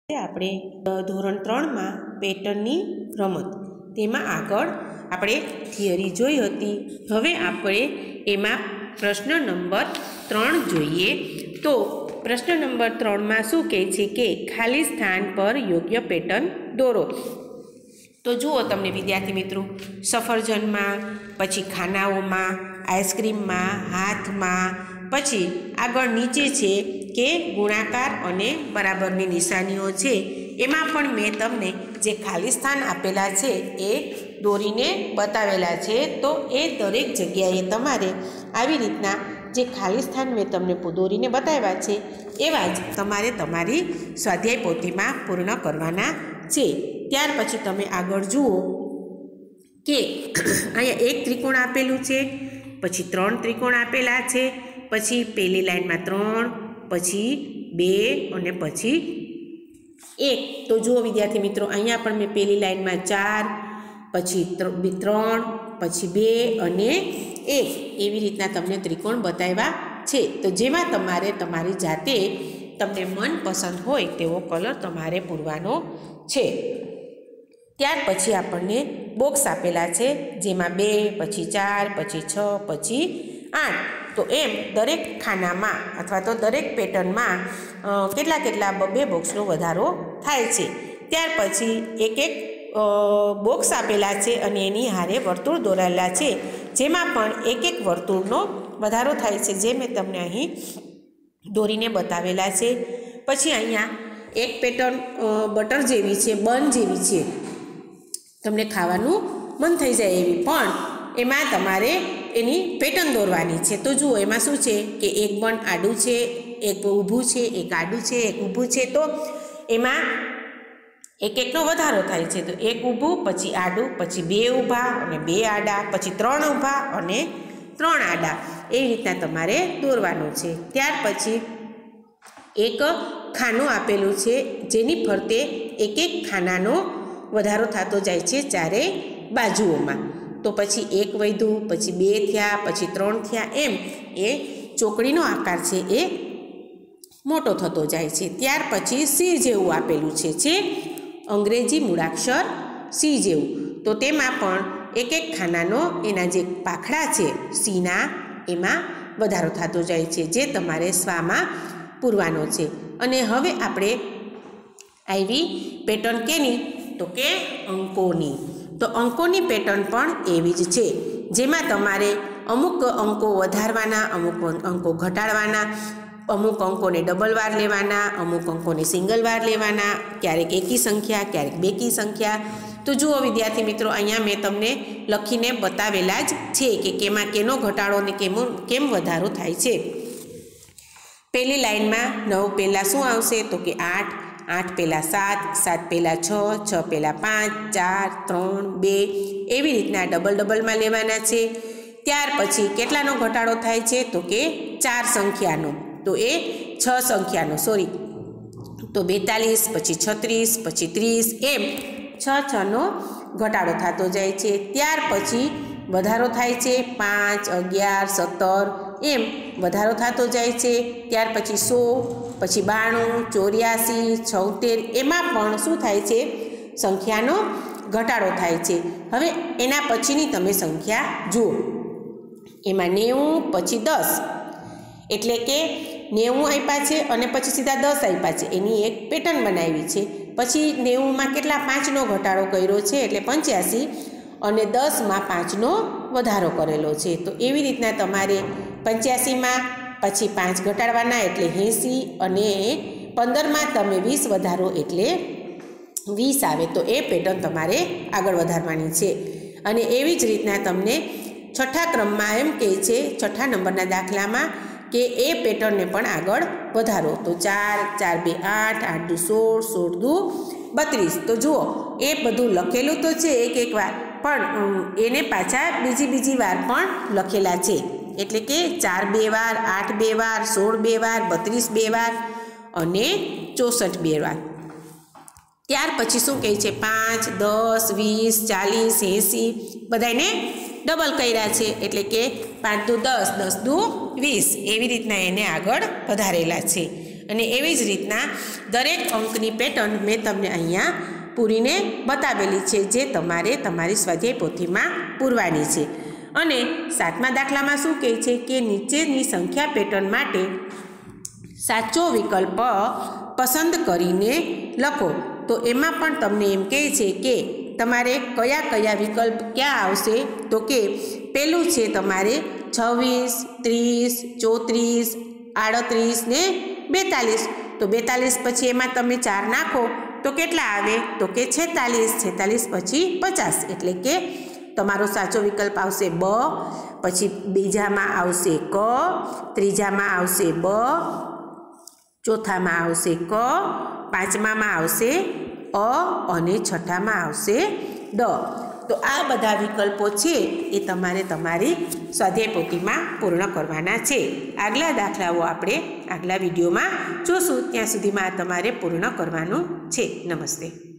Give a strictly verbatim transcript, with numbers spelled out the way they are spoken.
આપણે ધોરણ ત્રણમાં પેટર્નની રમત તેમાં આગળ આપણે થિયરી જોઈ હતી. હવે આપણે એમાં પ્રશ્ન નંબર ત્રણ જોઈએ. તો પ્રશ્ન નંબર ત્રણમાં શું કહે છે કે ખાલી સ્થાન પર યોગ્ય પેટર્ન દોરો. તો જુઓ તમને વિદ્યાર્થી મિત્રો, સફરજનમાં, પછી ખાનાઓમાં, આઈસ્ક્રીમમાં, હાથમાં, પછી આગળ નીચે છે કે ગુણાકાર અને બરાબરની નિશાનીઓ છે. એમાં પણ મેં તમને જે ખાલી સ્થાન આપેલા છે એ દોરીને બતાવેલા છે. તો એ દરેક જગ્યાએ તમારે આવી રીતના જે ખાલી સ્થાન મેં તમને દોરીને બતાવ્યા છે એવા જ તમારે તમારી સ્વાધ્યાય પોથીમાં પૂર્ણ કરવાના છે. ત્યાર પછી તમે આગળ જુઓ કે અહીંયા એક ત્રિકોણ આપેલું છે, પછી ત્રણ ત્રિકોણ આપેલા છે, પછી પહેલી લાઈનમાં ત્રણ, પછી બે અને પછી એક. તો જુઓ વિદ્યાર્થી મિત્રો, અહીંયા પણ મેં પહેલી લાઈનમાં ચાર, પછી ત્રણ, પછી બે અને એક એવી રીતના તમને ત્રિકોણ બતાવ્યા છે. તો જેમાં તમારે તમારી જાતે તમને મનપસંદ હોય તેવો કલર તમારે પૂરવાનો છે. ત્યાર પછી આપણને બોક્સ આપેલા છે, જેમાં બે, પછી ચાર, પછી છ, પછી આઠ. તો એમ દરેક ખાનામાં અથવા તો દરેક પેટર્નમાં કેટલા કેટલા બે બોક્સનો વધારો થાય છે. ત્યાર પછી એક એક બોક્સ આપેલા છે અને એની હારે વર્તુળ દોરેલા છે, જેમાં પણ એક એક વર્તુળનો વધારો થાય છે, જે મેં તમને અહીં દોરીને બતાવેલા છે. પછી અહીંયા એક પેટર્ન બટર જેવી છે, બન જેવી છે, તમને ખાવાનું મન થઈ જાય એવી, પણ એમાં તમારે એની પેટર્ન દોરવાની છે. તો જુઓ એમાં શું છે કે એક બન આડું છે, એક ઊભું છે, એક આડું છે, એક ઊભું છે. તો એમાં એક એકનો વધારો થાય છે. તો એક ઊભું, પછી આડું, પછી બે ઊભા અને બે આડા, પછી ત્રણ ઊભા અને ત્રણ આડા, એવી રીતના તમારે દોરવાનું છે. ત્યાર પછી એક ખાનું આપેલું છે, જેની ફરતે એક એક ખાનાનો વધારો થતો જાય છે ચારે બાજુઓમાં. તો પછી એક વધ્યું, પછી બે થયા, પછી ત્રણ થયા, એમ એ ચોકડીનો આકાર છે એ મોટો થતો જાય છે. ત્યાર પછી સી જેવું આપેલું છે, જે અંગ્રેજી મૂળાક્ષર સી જેવું. તો તેમાં પણ એક એક ખાનાનો એના જે પાખડા છે સીના, એમાં વધારો થતો જાય છે, જે તમારે સ્વામાં પૂરવાનો છે. અને હવે આપણે આવી પેટર્ન કેની? તો કે અંકોની. તો અંકોની પેટર્ન પણ એવી જ છે, જેમાં તમારે અમુક અંકો વધારવાના, અમુક અંકો ઘટાડવાના, અમુક અંકોને ડબલ વાર લેવાના, અમુક અંકોને સિંગલ વાર લેવાના, ક્યારેક એકી સંખ્યા, ક્યારેક બેકી સંખ્યા. તો જુઓ વિદ્યાર્થી મિત્રો, અહીંયા મેં તમને લખીને બતાવેલા જ છે કે કેમાં કેનો ઘટાડો અને કેમો કેમ વધારો થાય છે. પહેલી લાઈનમાં નવ પહેલાં શું આવશે? તો કે આઠ, આઠ પહેલાં સાત, સાત પહેલાં છ, છ પહેલાં પાંચ, ચાર, ત્રણ, બે, એવી રીતના ડબલ ડબલમાં લેવાના છે. ત્યાર પછી કેટલાનો ઘટાડો થાય છે? તો કે ચાર સંખ્યાનો. તો એ છ સંખ્યાનો, સોરી, તો બેતાલીસ, પછી છત્રીસ, પછી ત્રીસ, એમ છ છનો ઘટાડો થતો જાય છે. ત્યાર પછી વધારો થાય છે પાંચ, અગિયાર, સત્તર, એમ વધારો થતો જાય છે. ત્યાર પછી સો, પછી બાણું, ચોર્યાસી, છોતેર, એમાં પણ શું થાય છે? સંખ્યાનો ઘટાડો થાય છે. હવે એના પછીની તમે સંખ્યા જુઓ, એમાં નેવું, પછી દસ, એટલે કે નેવું આપ્યા છે અને પછી સીધા દસ આપ્યા છે, એની એક પેટર્ન બનાવી છે. પછી નેવુંમાં કેટલા? પાંચનો ઘટાડો કર્યો છે, એટલે પંચ્યાસી, અને દસમાં પાંચનો વધારો કરેલો છે. તો એવી રીતના તમારે પંચ્યાસીમાં પછી પાંચ ઘટાડવાના એટલે એંસી, અને પંદરમાં તમે વીસ વધારો એટલે વીસ આવે. તો એ પેટર્ન તમારે આગળ વધારવાની છે. અને એવી જ રીતના તમને છઠ્ઠા ક્રમમાં એમ કહે છે, છઠ્ઠા નંબરના દાખલામાં, કે એ પેટર્નને પણ આગળ વધારો. તો ચાર, ચાર બે આઠ, આઠ દુ સોળ, સોળ દુ બત્રીસ. તો જુઓ એ બધું લખેલું તો છે એક એક વાર, પણ એને પાછા બીજી બીજી વાર પણ લખેલા છે. એટલે કે ચાર બે વાર, આઠ બે વાર, સોળ બે વાર, બત્રીસ બે વાર અને ચોસઠ બે વાર. ત્યાર પછી શું કહે છે? પાંચ, દસ, વીસ, ચાલીસ, એંસી, બધાને ડબલ કર્યા છે, એટલે કે પાંચ દુ દસ, દસ દુ વીસ, એવી રીતના એને આગળ વધારેલા છે. અને એવી જ રીતના દરેક અંકની પેટર્ન મેં તમને અહીંયા પૂરીને બતાવેલી છે, જે તમારે તમારી સ્વાધ્યાય પોથીમાં પૂરવાની છે. અને સાતમા દાખલામાં શું કહે છે કે નીચેની સંખ્યા પેટર્ન માટે સાચો વિકલ્પ પસંદ કરીને લખો. તો એમાં પણ તમને એમ કહે છે કે તમારે કયા કયા વિકલ્પ ક્યાં આવશે, તો કે પેલું છે તમારે છવ્વીસ, ત્રીસ, ચોત્રીસ, આડત્રીસ ને બેતાલીસ. તો બેતાલીસ પછી એમાં તમે ચાર નાખો તો કેટલા આવે, તો કે છેતાલીસ. છેતાલીસ પછી પચાસ, એટલે કે તમારો સાચો વિકલ્પ આવશે બ. પછી બીજામાં આવશે ક, ત્રીજામાં આવશે બ, ચોથામાં આવશે ક, પાંચમામાં આવશે અ અને છઠ્ઠામાં આવશે ડ. તો આ બધા વિકલ્પો છે એ તમારે તમારી સ્વાધ્યાય પોથીમાં પૂર્ણ કરવાના છે. આગલા દાખલાઓ આપણે આગલા વિડીયોમાં જોશું. ત્યાં સુધીમાં તમારે પૂર્ણ કરવાનું છે. નમસ્તે.